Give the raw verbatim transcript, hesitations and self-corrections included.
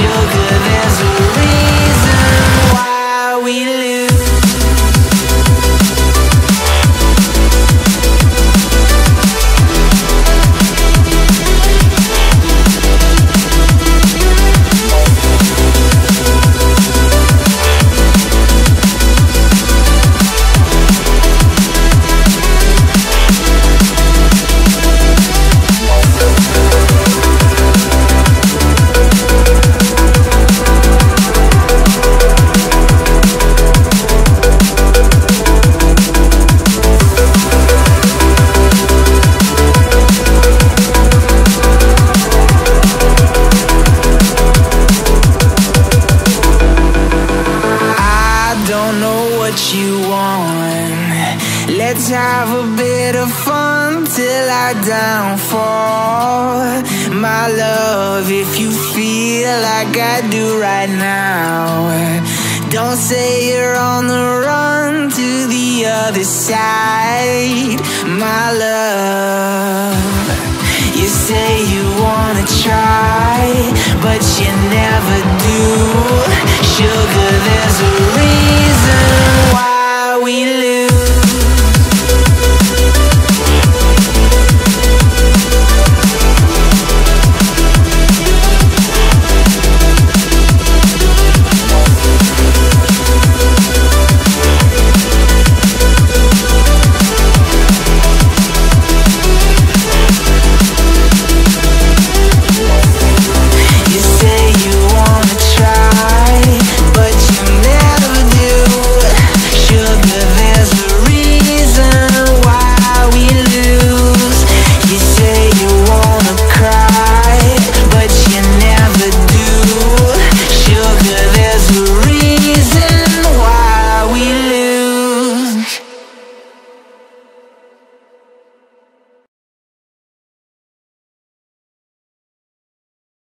Sugar, there's a reason why we lose. You want. Let's have a bit of fun till our downfall. My love, if you feel like I do right now, don't say you're on the run to the other side. My love, you say you wanna try, but you never do. Sugar, there's a reason why we live.